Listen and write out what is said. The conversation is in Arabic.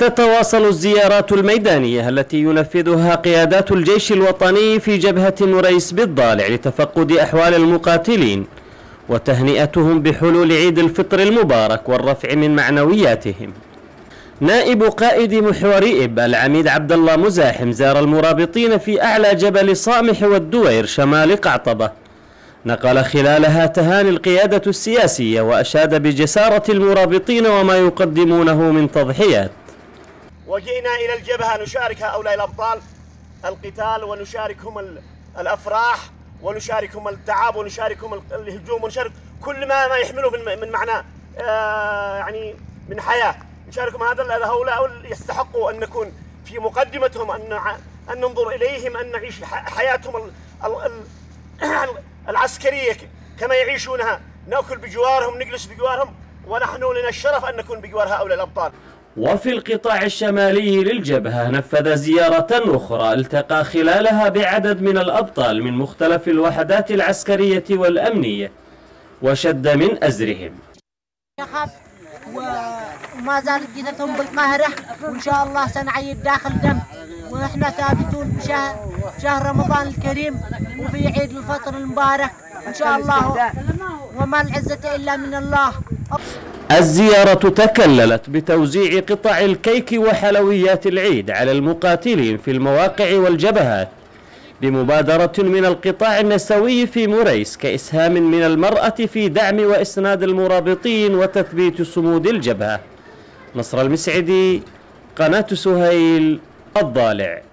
تتواصل الزيارات الميدانية التي ينفذها قيادات الجيش الوطني في جبهة مريس بالضالع لتفقد أحوال المقاتلين وتهنئتهم بحلول عيد الفطر المبارك والرفع من معنوياتهم. نائب قائد محور إب العميد عبد الله مزاحم زار المرابطين في أعلى جبل صامح والدوير شمال قعطبة، نقل خلالها تهاني القيادة السياسية وأشاد بجسارة المرابطين وما يقدمونه من تضحيات. وجئنا إلى الجبهة نشارك هؤلاء الأبطال القتال ونشاركهم الأفراح ونشاركهم التعب ونشاركهم الهجوم ونشارك كل ما يحمله من معنى يعني من حياة، نشاركهم هؤلاء يستحقوا أن نكون في مقدمتهم، أن ننظر إليهم، أن نعيش حياتهم العسكرية كما يعيشونها، نأكل بجوارهم، نجلس بجوارهم، ونحن لنا الشرف أن نكون بجوار هؤلاء الأبطال. وفي القطاع الشمالي للجبهة نفذ زيارة أخرى التقى خلالها بعدد من الأبطال من مختلف الوحدات العسكرية والأمنية وشد من أزرهم. وما زالت جثثهم بالقاهرة، وإن شاء الله سنعيد داخل دم، ونحن ثابتون بشهر رمضان الكريم وفي عيد الفطر المبارك إن شاء الله، وما العزة إلا من الله. الزيارة تكللت بتوزيع قطع الكيك وحلويات العيد على المقاتلين في المواقع والجبهات بمبادرة من القطاع النسوي في مريس كإسهام من المرأة في دعم وإسناد المرابطين وتثبيت صمود الجبهة. نصر المسعدي، قناة سهيل، الضالع.